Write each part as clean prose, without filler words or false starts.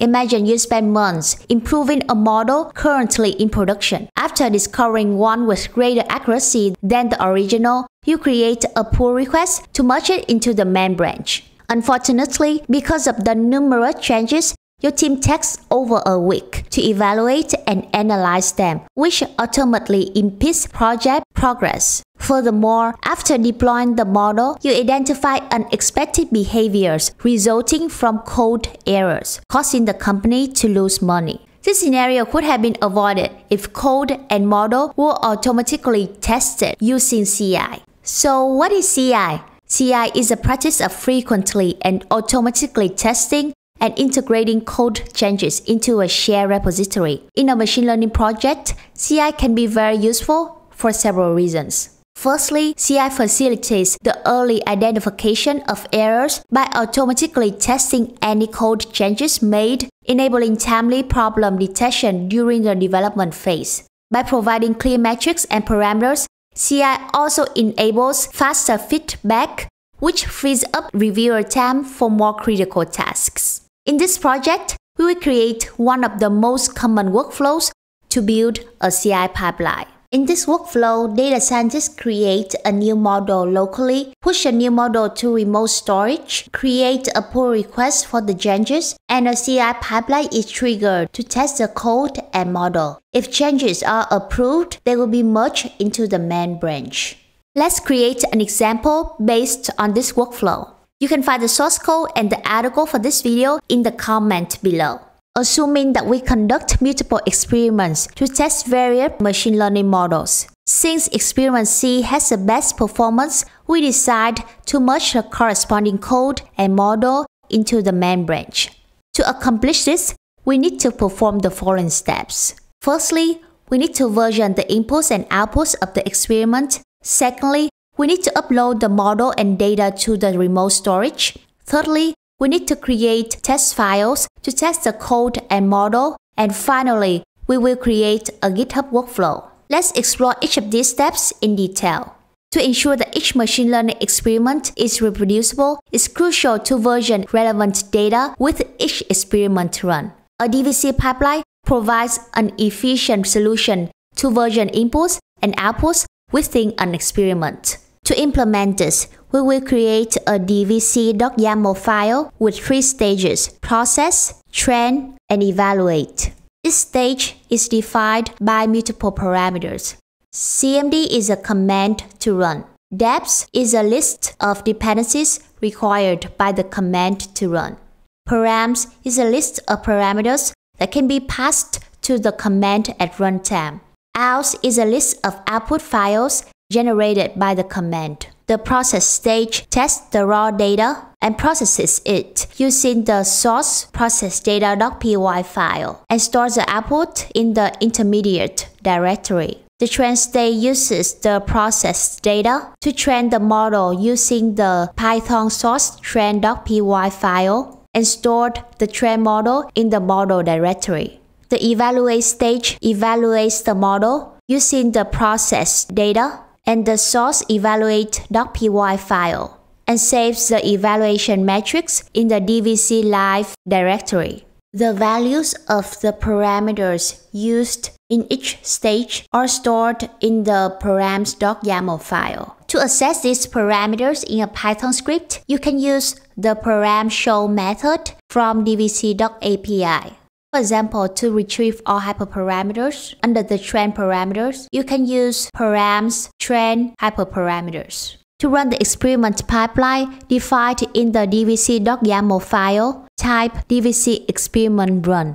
Imagine you spend months improving a model currently in production. After discovering one with greater accuracy than the original, you create a pull request to merge it into the main branch. Unfortunately, because of the numerous changes, your team takes over a week to evaluate and analyze them, which ultimately impedes project progress. Furthermore, after deploying the model, you identify unexpected behaviors resulting from code errors, causing the company to lose money. This scenario could have been avoided if code and model were automatically tested using CI. So what is CI? CI is a practice of frequently and automatically testing and integrating code changes into a shared repository. In a machine learning project, CI can be very useful for several reasons. Firstly, CI facilitates the early identification of errors by automatically testing any code changes made, enabling timely problem detection during the development phase. By providing clear metrics and parameters, CI also enables faster feedback, which frees up reviewer time for more critical tasks. In this project, we will create one of the most common workflows to build a CI pipeline. In this workflow, data scientists create a new model locally, push a new model to remote storage, create a pull request for the changes, and a CI pipeline is triggered to test the code and model. If changes are approved, they will be merged into the main branch. Let's create an example based on this workflow. You can find the source code and the article for this video in the comment below. Assuming that we conduct multiple experiments to test various machine learning models. Since experiment C has the best performance, we decide to merge the corresponding code and model into the main branch. To accomplish this, we need to perform the following steps. Firstly, we need to version the inputs and outputs of the experiment. Secondly, we need to upload the model and data to the remote storage. Thirdly, we need to create test files to test the code and model. And finally, we will create a GitHub workflow. Let's explore each of these steps in detail. To ensure that each machine learning experiment is reproducible, it's crucial to version relevant data with each experiment run. A DVC pipeline provides an efficient solution to version inputs and outputs within an experiment. To implement this, we will create a dvc.yaml file with 3 stages: process, train, and evaluate. Each stage is defined by multiple parameters. CMD is a command to run. Deps is a list of dependencies required by the command to run. Params is a list of parameters that can be passed to the command at runtime. Out is a list of output files generated by the command. The process stage tests the raw data and processes it using the source processdata.py file and stores the output in the intermediate directory. The train stage uses the processed data to train the model using the Python source train.py file and stored the train model in the model directory. The evaluate stage evaluates the model using the processed data and the source evaluate.py file and saves the evaluation metrics in the DVC live directory. The values of the parameters used in each stage are stored in the params.yaml file. To access these parameters in a Python script, you can use the param_show method from dvc.api. For example, to retrieve all hyperparameters under the train parameters, you can use params train hyperparameters. To run the experiment pipeline defined in the dvc.yaml file, type dvc experiment run.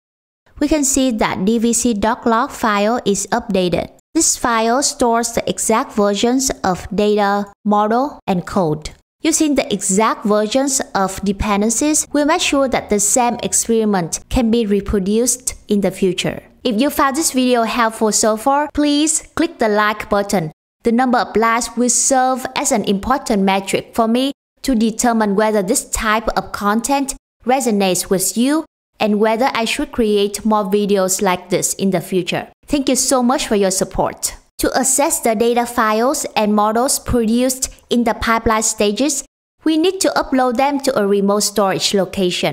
We can see that dvc.log file is updated. This file stores the exact versions of data, model, and code. Using the exact versions of dependencies, we make sure that the same experiment can be reproduced in the future. If you found this video helpful so far, please click the like button. The number of likes will serve as an important metric for me to determine whether this type of content resonates with you and whether I should create more videos like this in the future. Thank you so much for your support. To access the data files and models produced in the pipeline stages, we need to upload them to a remote storage location.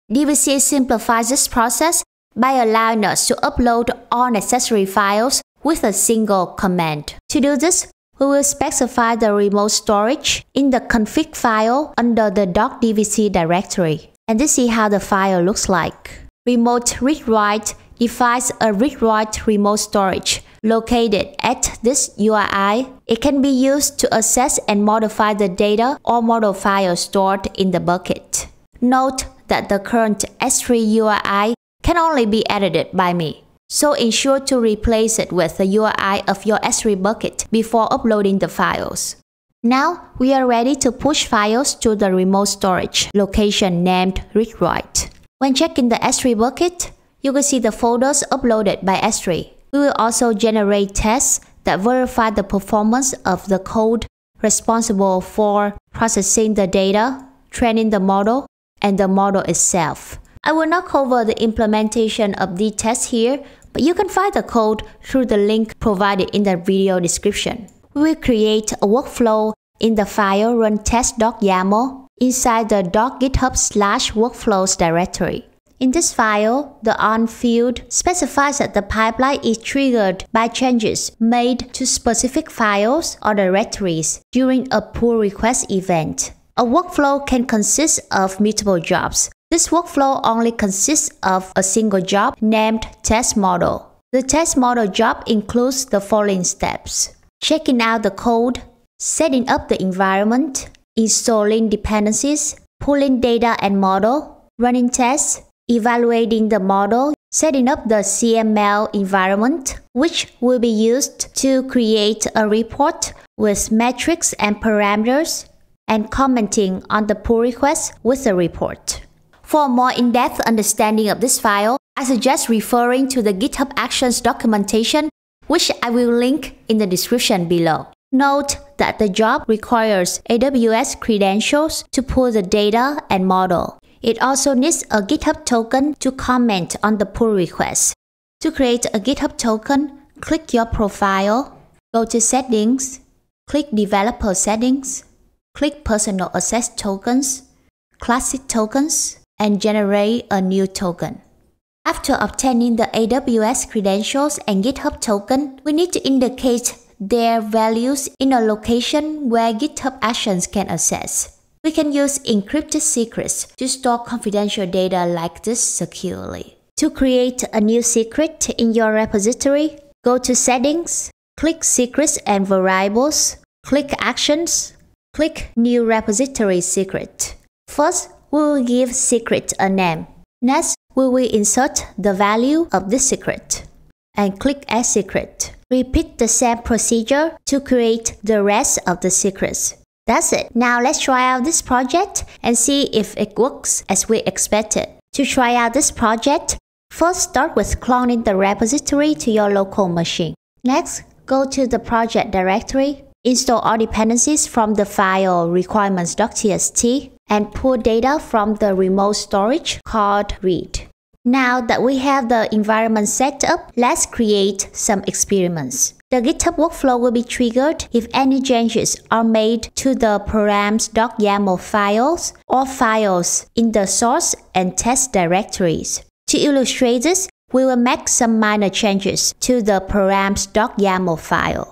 DVC simplifies this process by allowing us to upload all necessary files with a single command. To do this, we will specify the remote storage in the config file under the .dvc directory. And this is how the file looks like. Remote read-write defines a read-write remote storage located at this URI. It can be used to access and modify the data or model file stored in the bucket. Note that the current S3 URI can only be edited by me, so ensure to replace it with the URI of your S3 bucket before uploading the files. Now, we are ready to push files to the remote storage location named read-write. When checking the S3 bucket, you can see the folders uploaded by S3. We will also generate tests that verify the performance of the code responsible for processing the data, training the model, and the model itself. I will not cover the implementation of these tests here, but you can find the code through the link provided in the video description. We will create a workflow in the file run test.yaml inside the .github/workflows directory. In this file, the on field specifies that the pipeline is triggered by changes made to specific files or directories during a pull request event. A workflow can consist of multiple jobs. This workflow only consists of a single job named test model. The test model job includes the following steps: checking out the code, setting up the environment, installing dependencies, pulling data and model, running tests, evaluating the model, setting up the CML environment, which will be used to create a report with metrics and parameters, and commenting on the pull request with the report. For a more in-depth understanding of this file, I suggest referring to the GitHub Actions documentation, which I will link in the description below. Note that the job requires AWS credentials to pull the data and model. It also needs a GitHub token to comment on the pull request. To create a GitHub token, click your profile, go to Settings, click Developer Settings, click Personal Access Tokens, Classic Tokens, and generate a new token. After obtaining the AWS credentials and GitHub token, we need to indicate their values in a location where GitHub Actions can access. We can use encrypted secrets to store confidential data like this securely. To create a new secret in your repository, go to Settings, click Secrets and Variables, click Actions, click New Repository Secret. First, we will give secret a name. Next, we will insert the value of this secret and click Add Secret. Repeat the same procedure to create the rest of the secrets. That's it. Now let's try out this project and see if it works as we expected. To try out this project, first start with cloning the repository to your local machine. Next, go to the project directory, install all dependencies from the file requirements.txt, and pull data from the remote storage called read. Now that we have the environment set up, let's create some experiments. The GitHub workflow will be triggered if any changes are made to the params.yaml files or files in the source and test directories. To illustrate this, we will make some minor changes to the params.yaml file.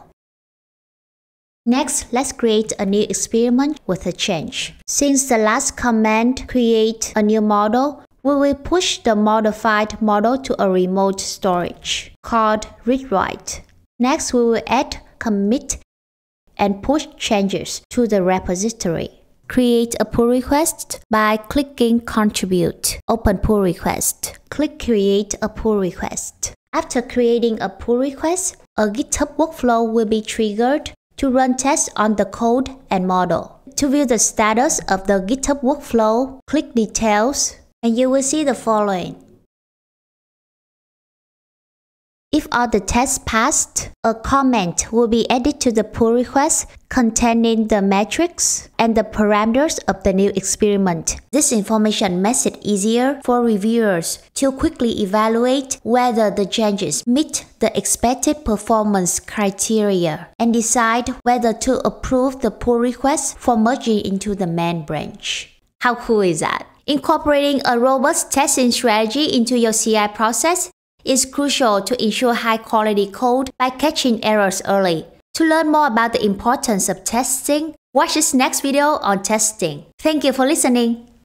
Next, let's create a new experiment with a change. Since the last command create a new model, we will push the modified model to a remote storage called read-write. Next, we will add, commit, and push changes to the repository. Create a pull request by clicking Contribute, Open Pull Request. Click Create a Pull Request. After creating a pull request, a GitHub workflow will be triggered to run tests on the code and model. To view the status of the GitHub workflow, click Details, and you will see the following. If all the tests passed, a comment will be added to the pull request containing the metrics and the parameters of the new experiment. This information makes it easier for reviewers to quickly evaluate whether the changes meet the expected performance criteria and decide whether to approve the pull request for merging into the main branch. How cool is that? Incorporating a robust testing strategy into your CI process is crucial to ensure high-quality code by catching errors early. To learn more about the importance of testing, watch this next video on testing. Thank you for listening.